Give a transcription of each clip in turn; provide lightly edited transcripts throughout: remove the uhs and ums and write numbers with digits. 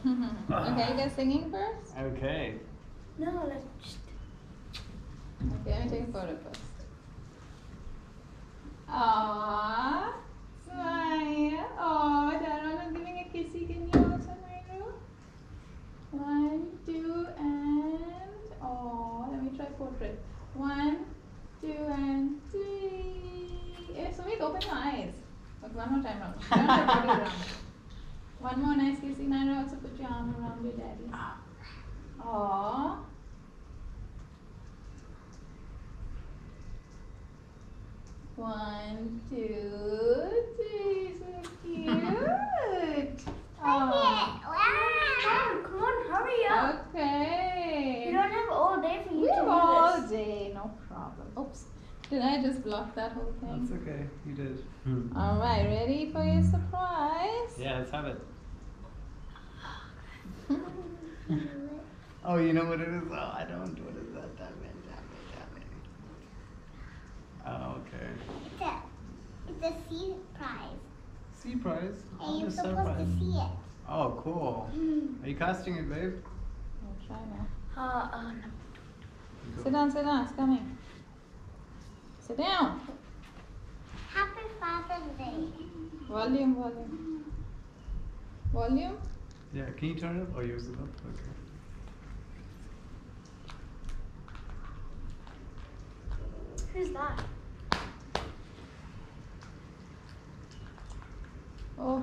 Okay, you guys singing first? Okay. No, let's just. Okay, let me take a photo first. Aww, smile. Aww, Daron is giving a kissy. Can you also smile? 1, 2, and aww. Let me try portrait. 1, 2, and 3. Hey, Sumit, open your eyes. Okay, one more time round. Turn your body around. One more nice kissy. Naira, also put your arm around your daddy. Aww. One, 2, 3, so cute. Wow. Come on, hurry up. Okay. You don't have all day for you We to have do all this. day, no problem. Oops, did I just block that whole thing? That's okay. You did. All right, ready for your surprise? Yeah, let's have it. Oh, you know what it is? Oh, I don't. What is that? Damn it. Oh, okay. It's a sea prize. Sea prize? And you're Just supposed surprise. to see it. Oh, cool. Are you casting it, babe? I'll try now. No. Sit down, it's coming. Sit down. Happy Father's Day. Volume. Volume? Yeah, can you turn it up or use it up? Okay. Who's that? Oh.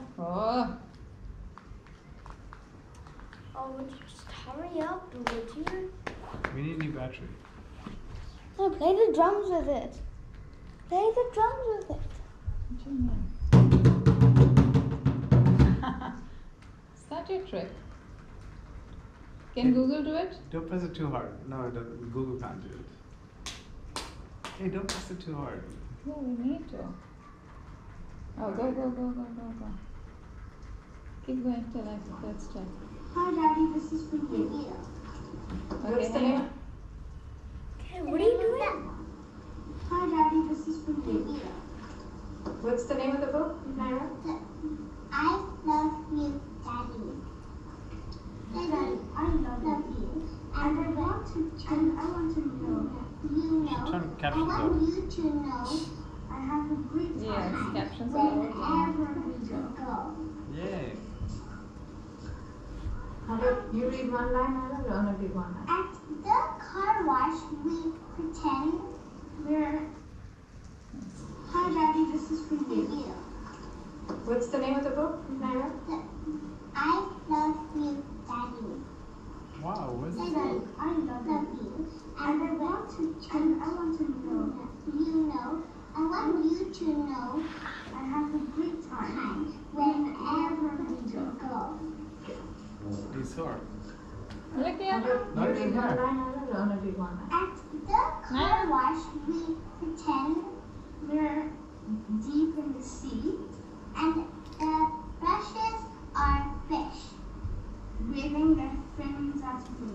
Oh, would you just hurry up, would you? We need a new battery. No, play the drums with it. Play the drums with it. What do you mean? Is that your trick? Can Google do it? Don't press it too hard. No, Google can't do it. Hey, don't press it too hard. Yeah, we need to. Oh, go. Keep going till let's check. Hi, Daddy. This is for you. Okay, hang on. Okay, what are you doing? Hi, Daddy. This is for you. What's the name of the book, Naira? I love you, Daddy. Daddy, I love you. And I want to know. You know. Turn I captions want off. you to know. I have a great time. Yes, captions are wherever working. we go. Yay. You read one line, Naira, or only read one line? At the car wash, we pretend we're. Hi, Daddy. This is for you. What's the name of the book, Naira? I love you, Daddy. Wow, what's this? Daddy, I love you. And I want to know. You know. I want you to know. I have a great time wherever we go. He's sore. Look here. Not even here. Or only read one line? At the car wash, we pretend we're deep in the sea, and the brushes are fish, waving their fins at me.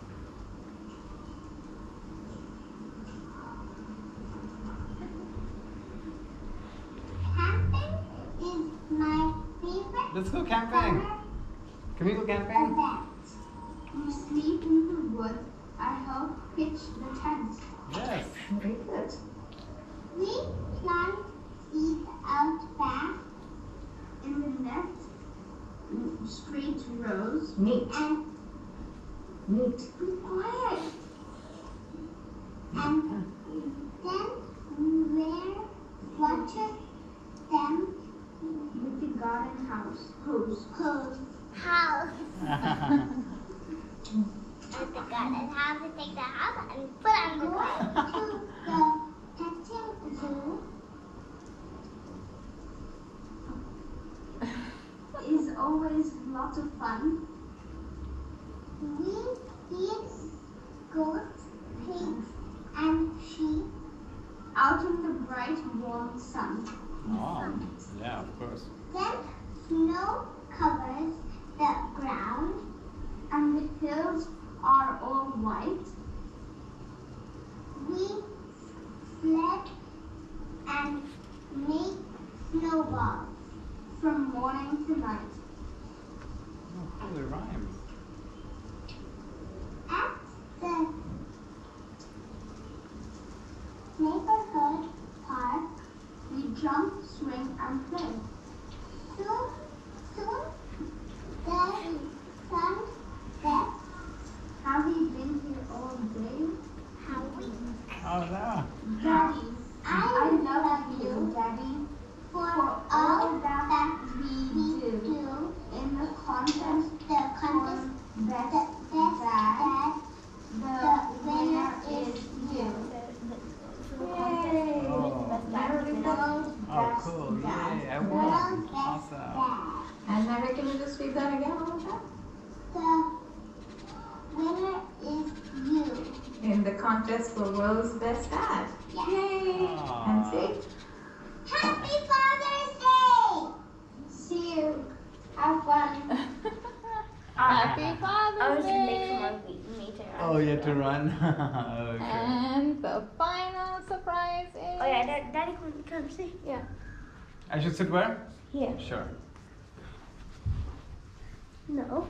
Camping is my favorite Let's go camping. summer Can we go camping? event. We sleep in the woods. I help pitch the tents. Yes. Very good. We plant seeds out back in the net, straight rows, Neat. and be quiet. And then we water them with the garden hose. At the garden house, we take the house and put on the garden. To the petting zoo is always lots of fun. We feed goats, pigs, and sheep out in the bright, warm sun. Oh, yeah, of course. Then snow covers the ground and the hills are all white. We sled and make snowballs from morning to night. Oh, cool, it rhymes. At the neighborhood park, we jump, swing, and play. Soon, Daddy son said, "Have you been here all day?" Howie. Oh, no. Daddy, I love you, Daddy, for all that we do in the contest. The best dad. The winner is you. Yay! Oh. Merry World Oh, cool. Yay, I won. Awesome. And Mary, can you just read that again one more time? The winner is you. In the contest for World's Best Dad. Yes. Yay! Aw. And see? Happy Father's Day! See you. Have fun. Happy I Father's was late Day! for my meeting. Oh, you have to run? Okay. And the final surprise is... Oh yeah, Daddy, come see. Yeah. I should sit where? Here. Sure. No.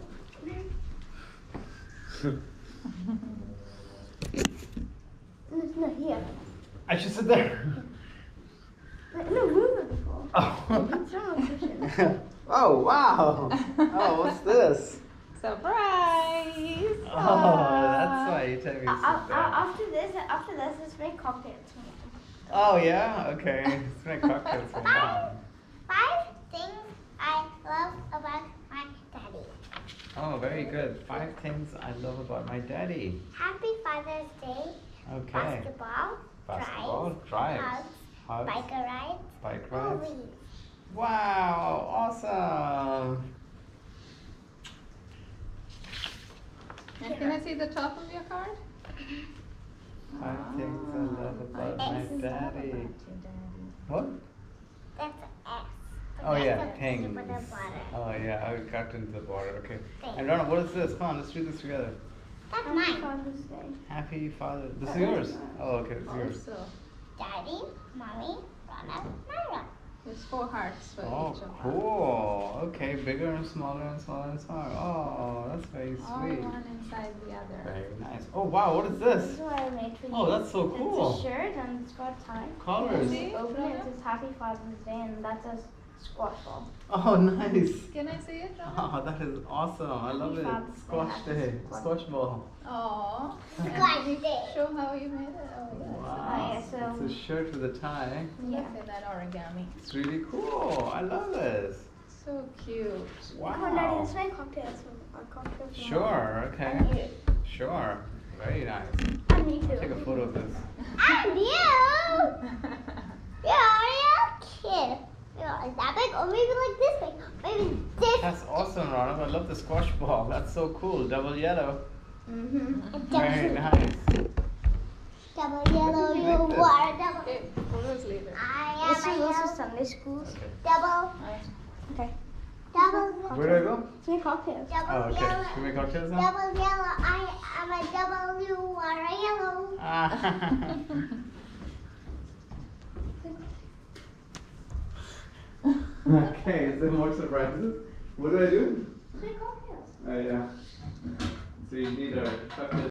No, here. I should sit there. No, move it before. Oh. It's not a cushion. Oh, wow. Oh, what's this? Surprise! Oh, that's why you tell me to sit there. After this, let's make cocktails. Oh, yeah? Okay. Let's make cocktails for Mom. 5 things I love about my daddy. Oh, very good. 5 things I love about my daddy. Happy Father's Day. Okay. Basketball. Basketball, drives, hugs, Biker rides. bike rides. Movies. Wow, awesome. And can I see the top of your card? 5 things I love about my daddy. What? That's an S. Oh yeah, That's a things. peanut butter. Oh yeah, I got into the border. Okay. Thanks. And Rana, what is this? Come on, let's read this together. That's Happy mine. Father's Day. Happy Father. This is yours. Oh, okay, it's yours. Also, Daddy, Mommy, Rana, Myra. there's 4 hearts for Oh, each of them. cool. Okay, bigger and smaller and smaller and smaller. Oh, that's very All sweet. one inside the other. Very nice. Oh wow, what is This this? is what I made for you. Oh, that's so It's cool. a shirt and it's got a tie. Colors. See? Open it, it says Happy Father's Day, and that says squash ball. Oh, nice. Can I see it, John? Oh, that is awesome. I love it. Father's Day. Squash day. Squash ball. Oh. Squash day. Show how you made it. Oh, yes. Wow. yeah, so- It's a shirt with a tie. Yeah. Look at that origami. It's really cool. I love this. So cute. Come on, Daddy, Wow. let's make cocktails. Our cocktails. Sure, okay. And you. Sure. Very nice. And me too. Take a photo of this. And you! You're a kid. You're like that big, or maybe like this big, maybe this. That's awesome, Ronald. I love the squash ball. That's so cool. Double yellow. Mm-hmm. Very nice. Double yellow, What did you you make this? are double. Okay, photos later. I This am is a also yellow. Sunday school. Okay. Double, Okay. double, Where do I go? Let's make cocktails. double Oh, okay. yellow. Should we make cocktails now? Double yellow, I am a double, you are a yellow. Ah. Okay, is there more surprises? What do I do? Let's make cocktails. Oh yeah. So you need a chocolate